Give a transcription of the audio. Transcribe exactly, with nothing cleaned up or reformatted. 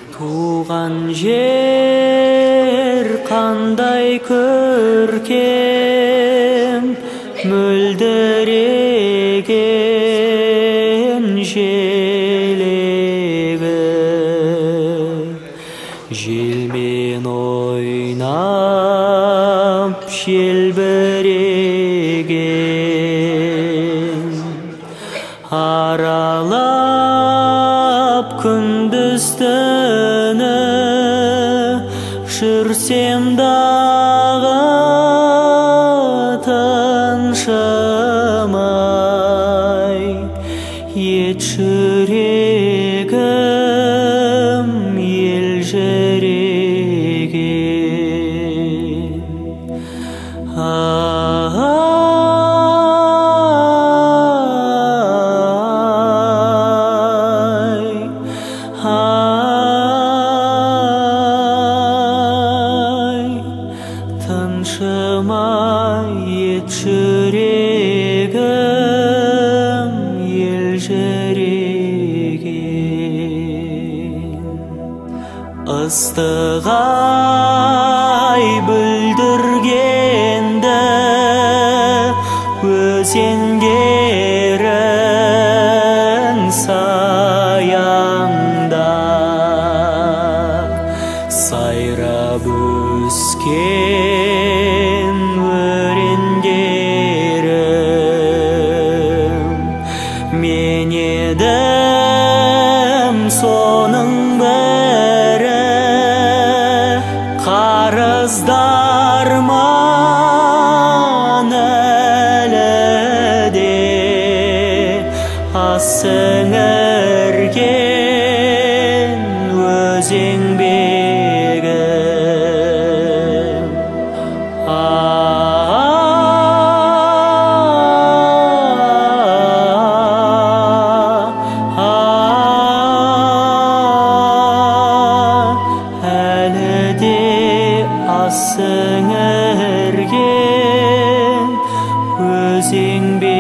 Туған жер қандай көркем, мөлдіреген желегі, желмен ойнап желбіреген, аралап күндіз түні жүрсем дағы тыншымай, ет жүрегім елжіреген. Тыншымай ет жүрегім елжіреген. Ыстық ай бүлдіргенді өзендерің саянда, сайрап өскен өрендерім, мен едім соның бірі. Қарыздарман әлі де ас сіңірген өзен бегім. Әлі де ас сіңірген өзен бегім.